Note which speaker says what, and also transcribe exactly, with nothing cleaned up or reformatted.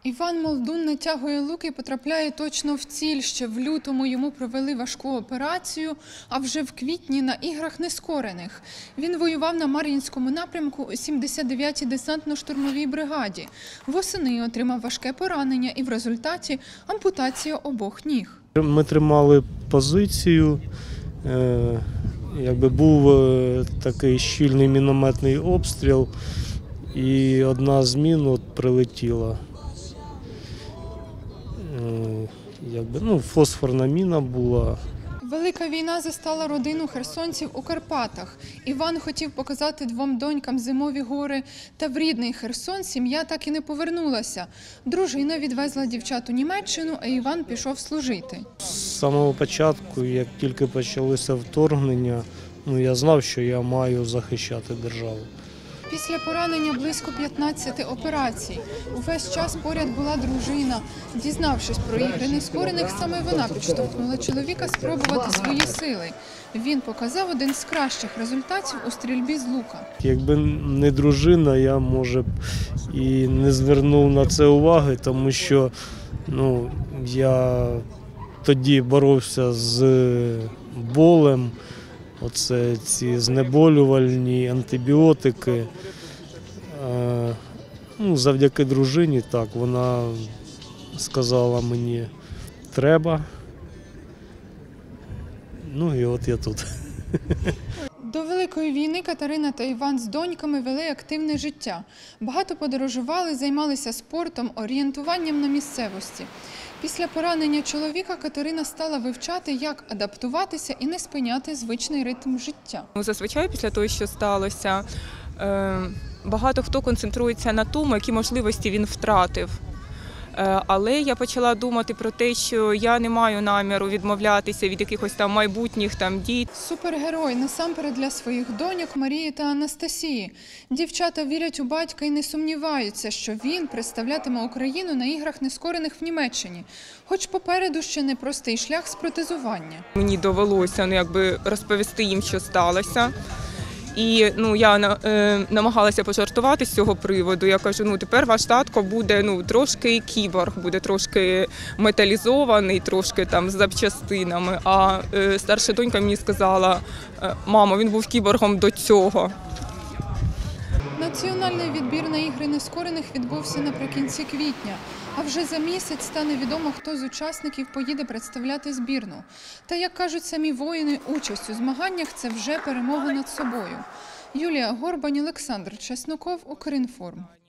Speaker 1: Іван Молдун натягує лук і потрапляє точно в ціль. Ще в лютому йому провели важку операцію, а вже в квітні на іграх нескорених. Він воював на Мар'їнському напрямку у сімдесят дев'ятій десантно-штурмовій бригаді. Восени отримав важке поранення і в результаті ампутація обох ніг.
Speaker 2: Ми тримали позицію, якби був такий щільний мінометний обстріл і одна з мін от прилетіла. Якби, ну, фосфорна міна була.
Speaker 1: Велика війна застала родину херсонців у Карпатах. Іван хотів показати двом донькам зимові гори, та в рідний Херсон сім'я так і не повернулася. Дружина відвезла дівчат у Німеччину, а Іван пішов служити.
Speaker 2: З самого початку, як тільки почалося вторгнення, ну, я знав, що я маю захищати державу.
Speaker 1: Після поранення близько п'ятнадцяти операцій. Увесь час поряд була дружина. Дізнавшись про ігри нескорених, саме вона підштовхнула чоловіка спробувати свої сили. Він показав один з кращих результатів у стрільбі з лука.
Speaker 2: Якби не дружина, я, може б, і не звернув на це уваги, тому що ну, я тоді боровся з болем. Оце ці знеболювальні антибіотики. Ну, завдяки дружині, так, вона сказала мені, треба. Ну і от я тут.
Speaker 1: До Великої війни Катерина та Іван з доньками вели активне життя. Багато подорожували, займалися спортом, орієнтуванням на місцевості. Після поранення чоловіка Катерина стала вивчати, як адаптуватися і не спиняти звичний ритм життя.
Speaker 3: Зазвичай після того, що сталося, багато хто концентрується на тому, які можливості він втратив. Але я почала думати про те, що я не маю наміру відмовлятися від якихось там майбутніх там дій.
Speaker 1: Супергерой насамперед для своїх доньок Марії та Анастасії. Дівчата вірять у батька і не сумніваються, що він представлятиме Україну на іграх нескорених в Німеччині. Хоч попереду ще непростий шлях з протезування.
Speaker 3: Мені довелося ну, якби розповісти їм, що сталося. І ну, я е, намагалася пожартувати з цього приводу. Я кажу, ну тепер ваш татко буде ну, трошки кіборг, буде трошки металізований, трошки там з запчастинами. А е, старша донька мені сказала, мамо, він був кіборгом до цього.
Speaker 1: Національний відбір на ігри нескорених відбувся наприкінці квітня. А вже за місяць стане відомо, хто з учасників поїде представляти збірну. Та, як кажуть самі воїни, участь у змаганнях – це вже перемога над собою. Юлія Горбань, Олександр Чесноков, Укрінформ.